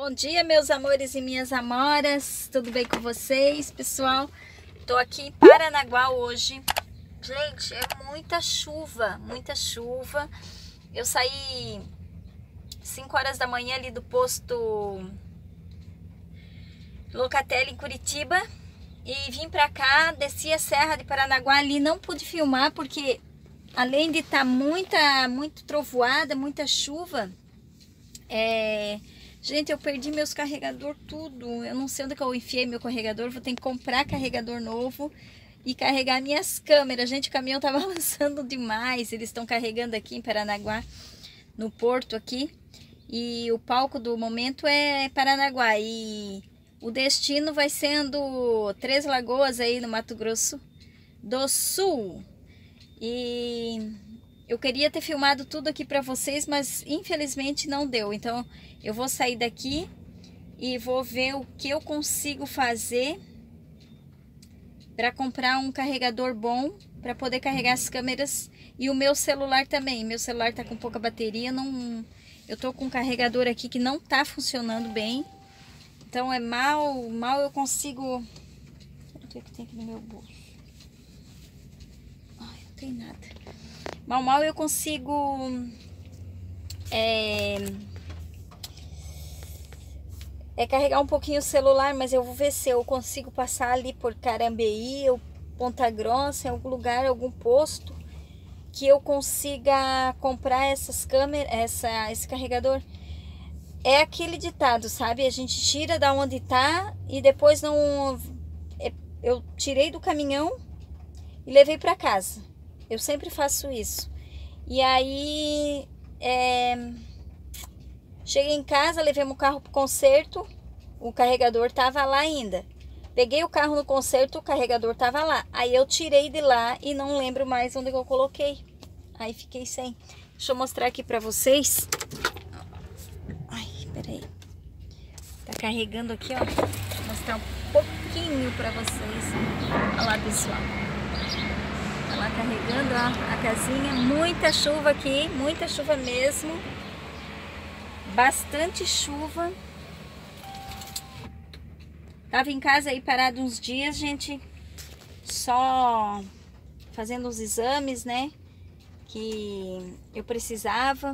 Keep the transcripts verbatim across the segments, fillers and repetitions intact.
Bom dia, meus amores e minhas amoras, tudo bem com vocês, pessoal? Tô aqui em Paranaguá hoje. Gente, é muita chuva, muita chuva. Eu saí cinco horas da manhã ali do posto Locatelli em Curitiba e vim pra cá, desci a Serra de Paranaguá ali, não pude filmar porque além de estar tá muita, muito trovoada, muita chuva, é... Gente, eu perdi meus carregador tudo. Eu não sei onde que eu enfiei meu carregador. Vou ter que comprar carregador novo e carregar minhas câmeras. Gente, o caminhão tá balançando demais. Eles estão carregando aqui em Paranaguá, no porto aqui. E o palco do momento é Paranaguá. E o destino vai sendo Três Lagoas aí no Mato Grosso do Sul. E eu queria ter filmado tudo aqui para vocês, mas infelizmente não deu. Então eu vou sair daqui e vou ver o que eu consigo fazer para comprar um carregador bom para poder carregar as câmeras e o meu celular também. Meu celular tá com pouca bateria, não, eu tô com um carregador aqui que não tá funcionando bem. Então é mal, mal eu consigo. O que tem aqui no meu bolso? Ai, não tem nada. Mal, mal eu consigo é, é carregar um pouquinho o celular, mas eu vou ver se eu consigo passar ali por Carambeí ou Ponta Grossa, em algum lugar, algum posto, que eu consiga comprar essas câmeras, essa, esse carregador. É aquele ditado, sabe? A gente tira da onde tá e depois não... Eu tirei do caminhão e levei para casa. Eu sempre faço isso. E aí, é, cheguei em casa, levei meu carro pro conserto, o carregador tava lá ainda. Peguei o carro no conserto, o carregador tava lá. Aí eu tirei de lá e não lembro mais onde eu coloquei. Aí fiquei sem. Deixa eu mostrar aqui pra vocês. Ai, peraí. Tá carregando aqui, ó. Vou mostrar um pouquinho pra vocês. Olha lá, pessoal. Tá lá carregando, ó, a casinha. Muita chuva aqui, muita chuva mesmo. Bastante chuva. Tava em casa aí parado uns dias, gente. Só fazendo os exames, né? Que eu precisava.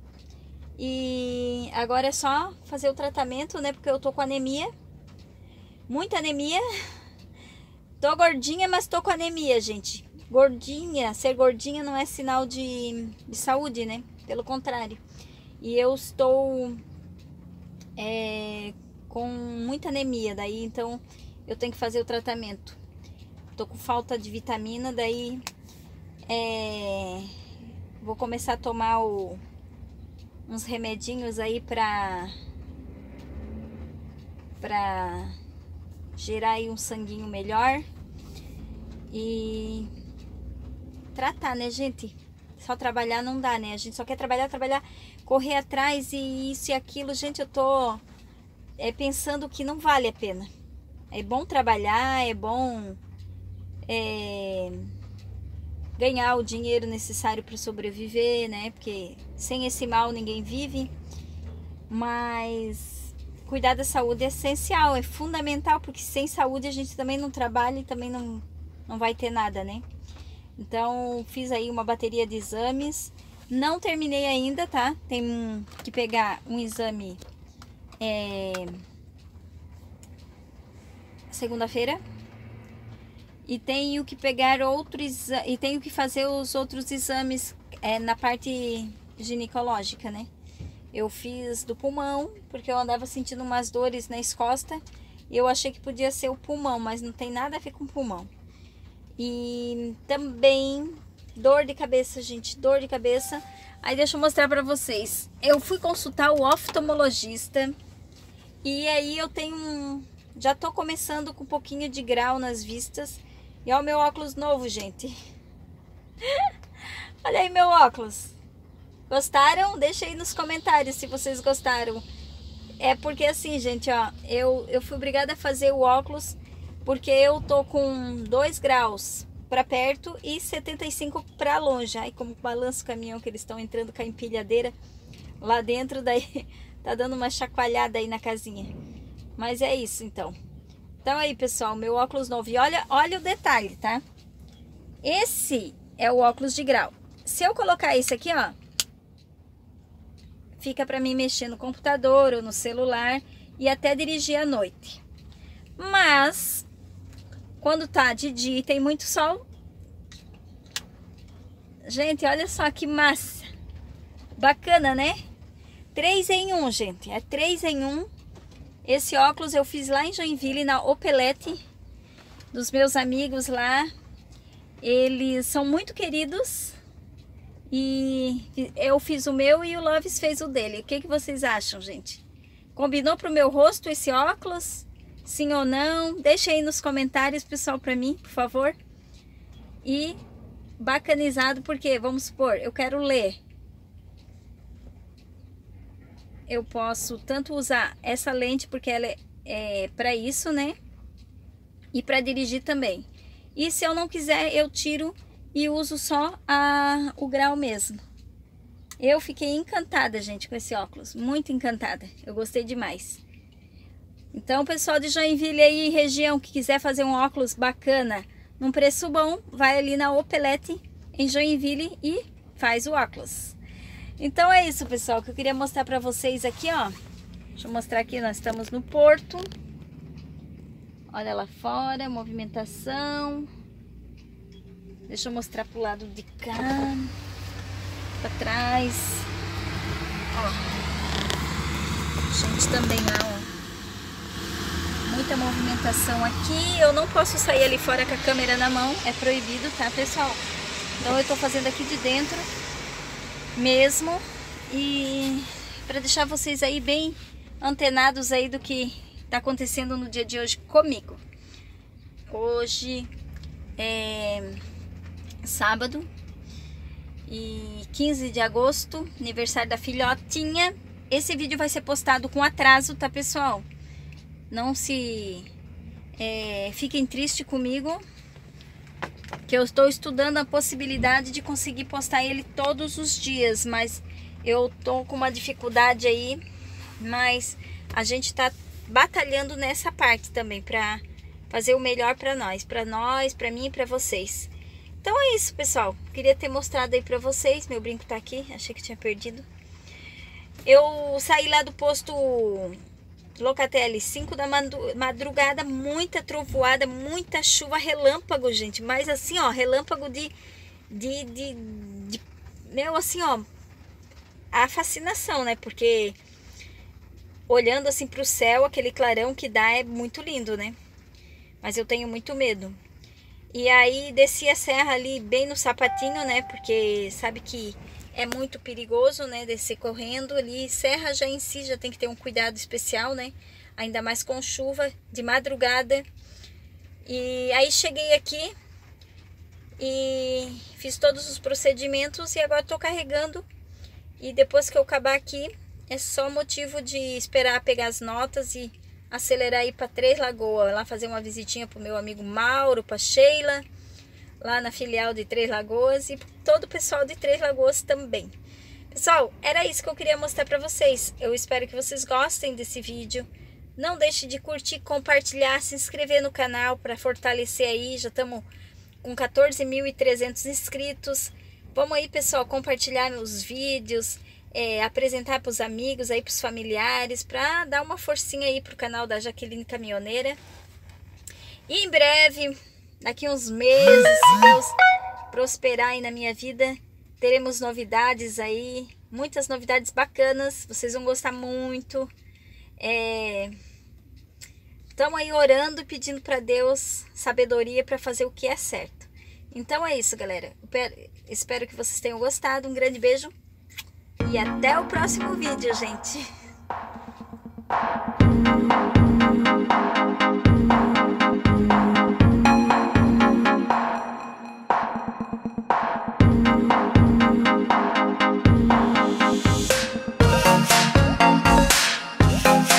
E agora é só fazer o tratamento, né? Porque eu tô com anemia. Muita anemia. Tô gordinha, mas tô com anemia, gente. Gordinha, ser gordinha não é sinal de, de saúde, né? Pelo contrário. E eu estou é, com muita anemia, daí então eu tenho que fazer o tratamento. Tô com falta de vitamina, daí é, vou começar a tomar o, uns remedinhos aí pra, pra gerar aí um sanguinho melhor. E tratar, né, gente? Só trabalhar não dá, né? A gente só quer trabalhar, trabalhar, correr atrás e isso e aquilo. Gente, eu tô é, pensando que não vale a pena. É bom trabalhar, é bom é, ganhar o dinheiro necessário para sobreviver, né? Porque sem esse mal ninguém vive. Mas cuidar da saúde é essencial, é fundamental, porque sem saúde a gente também não trabalha e também não, não vai ter nada, né? Então, fiz aí uma bateria de exames. Não terminei ainda, tá? Tem que pegar um exame é, segunda-feira. E tenho que pegar outros... E tenho que fazer os outros exames é, na parte ginecológica, né? Eu fiz do pulmão, porque eu andava sentindo umas dores nas costas. E eu achei que podia ser o pulmão, mas não tem nada a ver com o pulmão. E também dor de cabeça, gente, dor de cabeça. Aí deixa eu mostrar pra vocês. Eu fui consultar o oftalmologista e aí eu tenho um... Já tô começando com um pouquinho de grau nas vistas. E olha o meu óculos novo, gente. Olha aí meu óculos. Gostaram? Deixa aí nos comentários se vocês gostaram. É porque assim, gente, ó, eu, eu fui obrigada a fazer o óculos porque eu tô com dois graus para perto e setenta e cinco para longe. Aí como balança o caminhão que eles estão entrando com a empilhadeira lá dentro, daí Tá dando uma chacoalhada aí na casinha. Mas é isso, então. Então aí, pessoal, meu óculos novo. E olha, olha o detalhe, tá? Esse é o óculos de grau. Se eu colocar esse aqui, ó, fica pra mim mexer no computador ou no celular e até dirigir à noite. Mas, quando tá de dia e tem muito sol... Gente, olha só que massa. Bacana, né? três em um, gente. É três em um. Esse óculos eu fiz lá em Joinville, na Opelete, dos meus amigos lá. Eles são muito queridos. E eu fiz o meu e o Loves fez o dele. O que, que vocês acham, gente? Combinou pro meu rosto esse óculos? Sim ou não? Deixa aí nos comentários, pessoal, pra mim, por favor. E bacanizado, porque, vamos supor, eu quero ler. Eu posso tanto usar essa lente, porque ela é, é para isso, né? E para dirigir também. E se eu não quiser, eu tiro e uso só a, o grau mesmo. Eu fiquei encantada, gente, com esse óculos. Muito encantada. Eu gostei demais. Então, pessoal de Joinville aí, região, que quiser fazer um óculos bacana, num preço bom, vai ali na Opelete, em Joinville, e faz o óculos. Então é isso, pessoal, que eu queria mostrar pra vocês aqui, ó. Deixa eu mostrar aqui, nós estamos no porto. Olha lá fora, movimentação. Deixa eu mostrar pro lado de cá, pra trás. Ó, gente também lá, ó. Muita movimentação aqui. Eu não posso sair ali fora com a câmera na mão, é proibido, tá, pessoal? Então eu tô fazendo aqui de dentro mesmo, e para deixar vocês aí bem antenados aí do que tá acontecendo no dia de hoje comigo. Hoje é sábado e quinze de agosto, aniversário da filhotinha. Esse vídeo vai ser postado com atraso, tá, pessoal? Não se é, fiquem tristes comigo, que eu estou estudando a possibilidade de conseguir postar ele todos os dias, mas eu tô com uma dificuldade aí, mas a gente tá batalhando nessa parte também para fazer o melhor para nós, para nós, para mim e para vocês. Então é isso, pessoal. Queria ter mostrado aí para vocês. Meu brinco tá aqui, achei que tinha perdido. Eu saí lá do posto Locatelli, cinco da madrugada, muita trovoada, muita chuva, relâmpago, gente. Mas assim, ó, relâmpago de, de, de, de meu, assim, ó, a fascinação, né? Porque olhando assim pro céu, aquele clarão que dá é muito lindo, né? Mas eu tenho muito medo. E aí desci a serra ali bem no sapatinho, né? Porque sabe que é muito perigoso, né, descer correndo ali. Serra já em si já tem que ter um cuidado especial, né? Ainda mais com chuva de madrugada. E aí cheguei aqui e fiz todos os procedimentos e agora tô carregando. E depois que eu acabar aqui, é só motivo de esperar pegar as notas e acelerar aí para Três Lagoas, lá fazer uma visitinha pro meu amigo Mauro, pra Sheila, lá na filial de Três Lagoas, e todo o pessoal de Três Lagoas também. Pessoal, era isso que eu queria mostrar para vocês. Eu espero que vocês gostem desse vídeo. Não deixe de curtir, compartilhar, se inscrever no canal para fortalecer aí. Já estamos com quatorze mil e trezentos inscritos. Vamos aí, pessoal, compartilhar meus vídeos, é, apresentar para os amigos, aí para os familiares, para dar uma forcinha aí pro canal da Jaqueline Caminhoneira. E em breve, daqui uns meses, se Deus prosperar aí na minha vida, teremos novidades aí, muitas novidades bacanas, vocês vão gostar muito. Estamos é, aí orando e pedindo para Deus sabedoria para fazer o que é certo. Então é isso, galera. Eu espero que vocês tenham gostado. Um grande beijo e até o próximo vídeo, gente.